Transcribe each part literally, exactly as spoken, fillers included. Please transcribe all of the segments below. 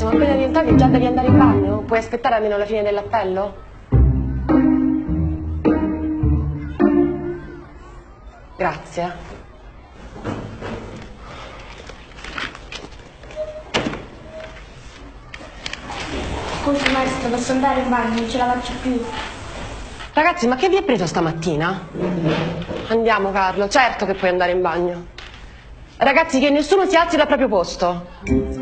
siamo appena rientrati e già devi andare in bagno? Puoi aspettare almeno la fine dell'appello? Grazie. Scusi maestro, posso andare in bagno? Non ce la faccio più. Ragazzi, ma che vi è preso stamattina? Andiamo, Carlo, certo che puoi andare in bagno. Ragazzi, che nessuno si alzi dal proprio posto.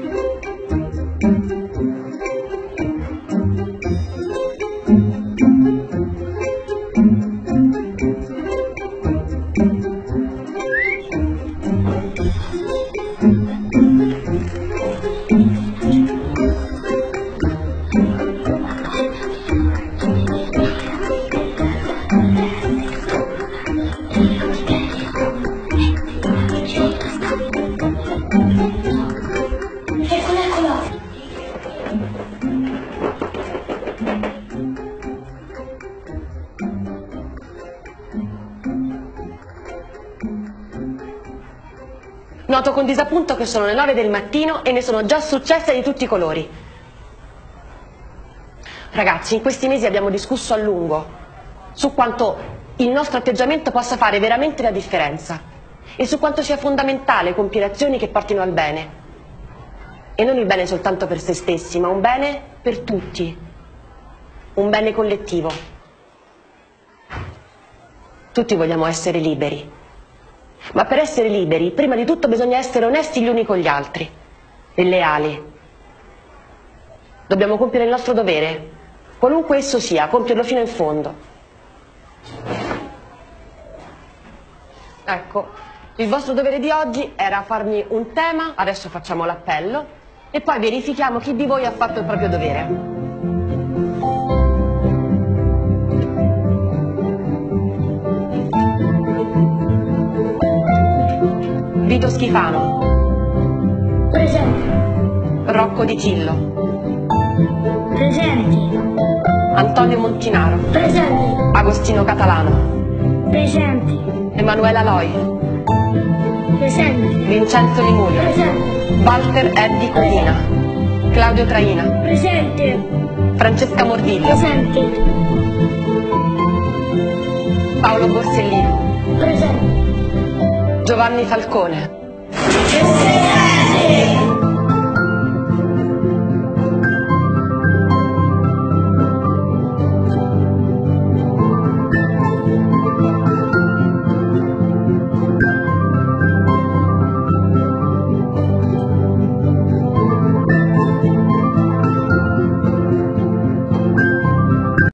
Noto con disappunto che sono le nove del mattino e ne sono già successe di tutti i colori. Ragazzi, in questi mesi abbiamo discusso a lungo su quanto il nostro atteggiamento possa fare veramente la differenza e su quanto sia fondamentale compiere azioni che portino al bene. E non il bene soltanto per se stessi, ma un bene per tutti, un bene collettivo. Tutti vogliamo essere liberi. Ma per essere liberi, prima di tutto bisogna essere onesti gli uni con gli altri e leali. Dobbiamo compiere il nostro dovere, qualunque esso sia, compierlo fino in fondo. Ecco, il vostro dovere di oggi era farmi un tema, adesso facciamo l'appello e poi verifichiamo chi di voi ha fatto il proprio dovere. Vito Schifano. Presente. Rocco Di Cillo. Presenti. Antonio Montinaro. Presenti. Agostino Catalano. Presenti. Emanuela Loi. Presenti. Vincenzo Limurio. Presenti. Walter Eddi Codina. Claudio Traina. Presente. Francesca Morvillo. Presenti. Paolo Borsellino. Presenti. Giovanni Falcone. Presenti.